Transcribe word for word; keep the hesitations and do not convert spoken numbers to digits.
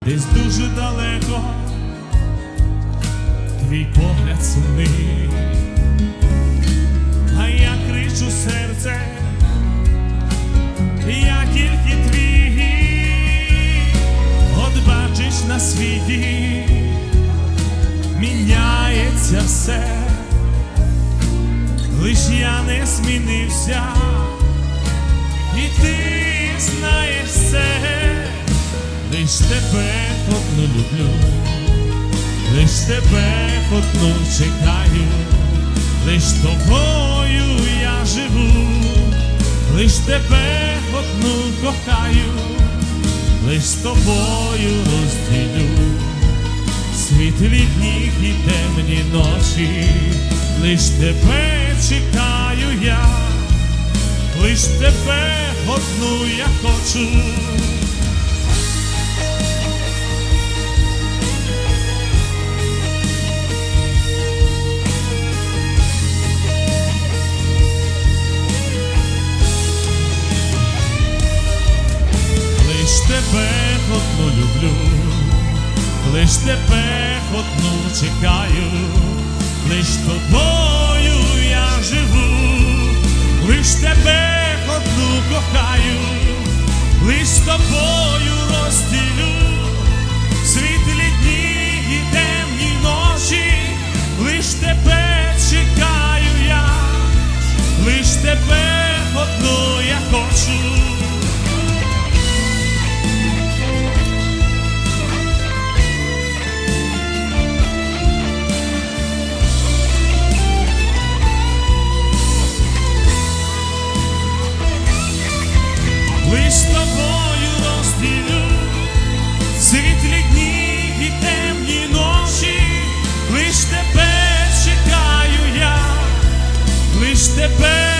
Десь дуже далеко твій погляд сумний, а я кричу серце, я тільки твій. От бачиш, на світі міняється все, лиш я не змінився, і ти знаєш це. Лиш тебе одну люблю, лиш тебе одну чекаю, лиш тобою я живу, лиш тебе одну кохаю, лиш з тобою розділю світлі дні і темні ночі, лиш тебе чекаю я, лиш тебе одну я хочу. Лиш тебе одну люблю, лиш тебе одну чекаю, лиш тобою я живу, лиш тебе одну кохаю, лиш з тобою розділю світлі дні і темні ночі, лиш тебе чекаю я, лиш тебе одну я хочу. Лиш з тобою розділю світлі дні і темні ночі, лиш тебе чекаю я, лиш тебе